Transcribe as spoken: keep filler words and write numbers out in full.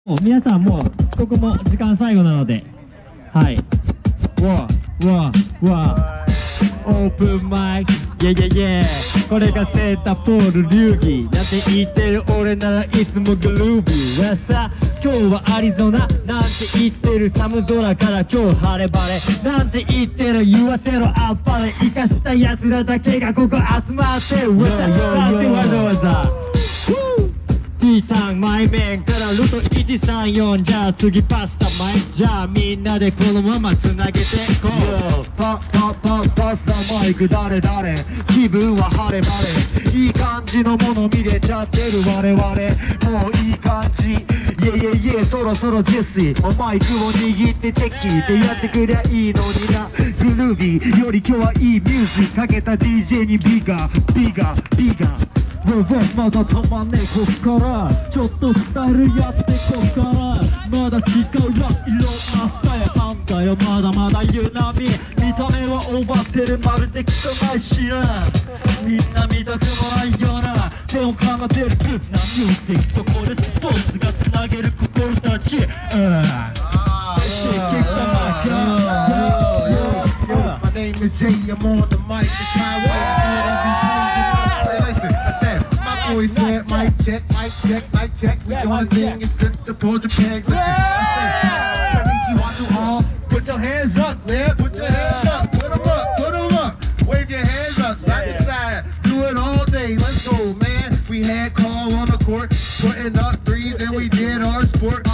もう皆さんもうここも時間最後なので、はい。わわわオープンマイク、イェイイェイイェイ。これがセーターポール流儀なんて言ってる俺ならいつもグルービーはさ。今日はアリゾナなんて言ってる寒空から今日晴れ晴れなんて言ってる言わせろあっぱれ生かした奴らだけがここ集まってるわさなんてわざわざティータンマイメンからルートいちさんよんじゃあ次パスタマイじゃあみんなでこのままつなげていこうパパパパスタマイク誰誰気分は晴れ晴れいい感じのもの見れちゃってる我々もういい感じイェイイェイイェイそろそろジェスイおマイクを握ってチェッキーってやってくりゃいいのになグルービーより今日はいいミュージックかけた ディージェー にビガービガービガーまだたまんねこっからちょっとスタイルやってこっからまだ違うよいろんなスタイルあんだよまだまだユナミ見た目はオーバーってるまるで汚いしなみんな見たくもないような手を奏でるグッなミュージックとこれスポーツがつなげる心たちうん My name is Jay, I'm on the mic, it's highway. Listen, I said, my boy said, mic check, mic check, mic check. We doing a thing, it's set to pull the peg. Listen, I said, Chinese, you want to all? Put your hands up, man, put your hands up. Put them up, put them up. Wave your hands up, side to side. Do it all day, let's go, man. We had call on the court, putting up threes, and we did our sport.